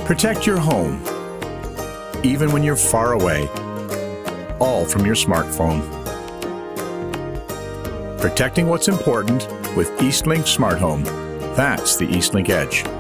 Protect your home, even when you're far away, all from your smartphone. Protecting what's important with Eastlink Smart Home. That's the Eastlink Edge.